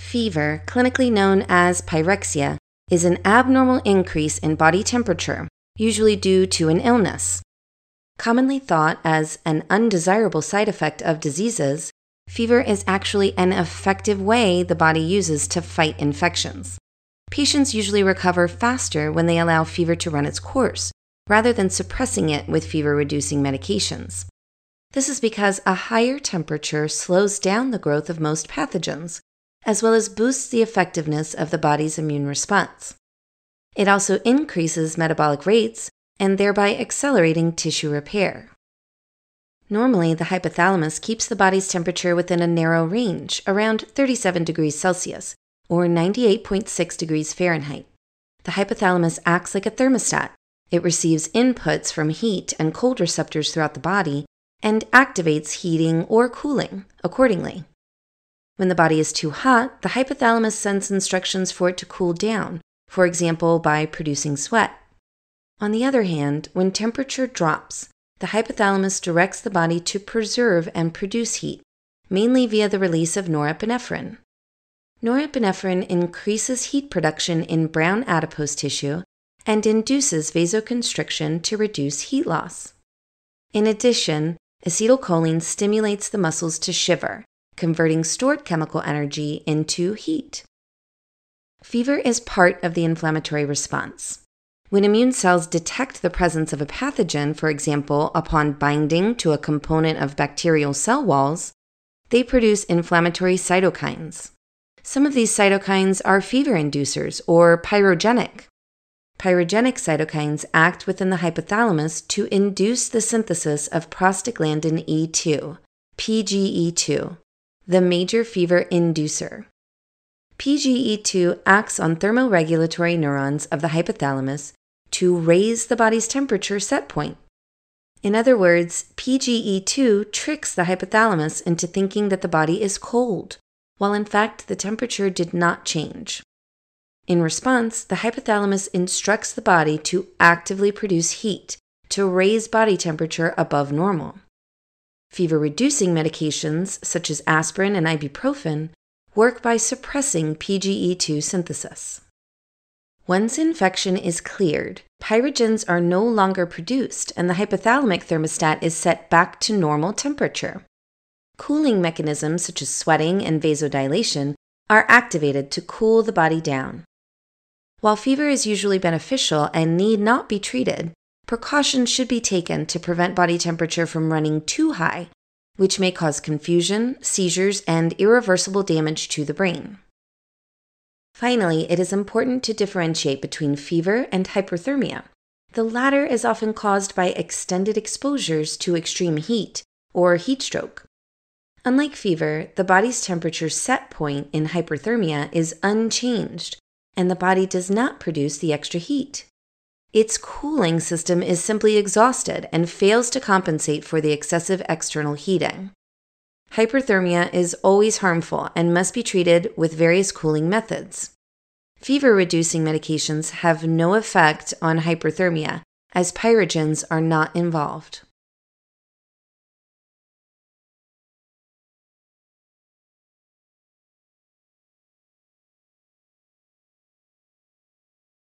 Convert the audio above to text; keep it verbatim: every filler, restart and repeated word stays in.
Fever, clinically known as pyrexia, is an abnormal increase in body temperature, usually due to an illness. Commonly thought as an undesirable side effect of diseases, fever is actually an effective way the body uses to fight infections. Patients usually recover faster when they allow fever to run its course, rather than suppressing it with fever-reducing medications. This is because a higher temperature slows down the growth of most pathogens, as well as boosts the effectiveness of the body's immune response. It also increases metabolic rates and thereby accelerating tissue repair. Normally, the hypothalamus keeps the body's temperature within a narrow range, around thirty-seven degrees Celsius, or ninety-eight point six degrees Fahrenheit. The hypothalamus acts like a thermostat. It receives inputs from heat and cold receptors throughout the body and activates heating or cooling accordingly. When the body is too hot, the hypothalamus sends instructions for it to cool down, for example, by producing sweat. On the other hand, when temperature drops, the hypothalamus directs the body to preserve and produce heat, mainly via the release of norepinephrine. Norepinephrine increases heat production in brown adipose tissue and induces vasoconstriction to reduce heat loss. In addition, acetylcholine stimulates the muscles to shiver, converting stored chemical energy into heat. Fever is part of the inflammatory response. When immune cells detect the presence of a pathogen, for example, upon binding to a component of bacterial cell walls, they produce inflammatory cytokines. Some of these cytokines are fever-inducers or pyrogenic. Pyrogenic cytokines act within the hypothalamus to induce the synthesis of prostaglandin E two, P G E two, the major fever inducer. P G E two acts on thermoregulatory neurons of the hypothalamus to raise the body's temperature set point. In other words, P G E two tricks the hypothalamus into thinking that the body is cold, while in fact the temperature did not change. In response, the hypothalamus instructs the body to actively produce heat to raise body temperature above normal. Fever-reducing medications, such as aspirin and ibuprofen, work by suppressing P G E two synthesis. Once infection is cleared, pyrogens are no longer produced and the hypothalamic thermostat is set back to normal temperature. Cooling mechanisms such as sweating and vasodilation are activated to cool the body down. While fever is usually beneficial and need not be treated, precautions should be taken to prevent body temperature from running too high, which may cause confusion, seizures, and irreversible damage to the brain. Finally, it is important to differentiate between fever and hyperthermia. The latter is often caused by extended exposures to extreme heat or heat stroke. Unlike fever, the body's temperature set point in hyperthermia is unchanged, and the body does not produce the extra heat. Its cooling system is simply exhausted and fails to compensate for the excessive external heating. Hyperthermia is always harmful and must be treated with various cooling methods. Fever-reducing medications have no effect on hyperthermia, as pyrogens are not involved.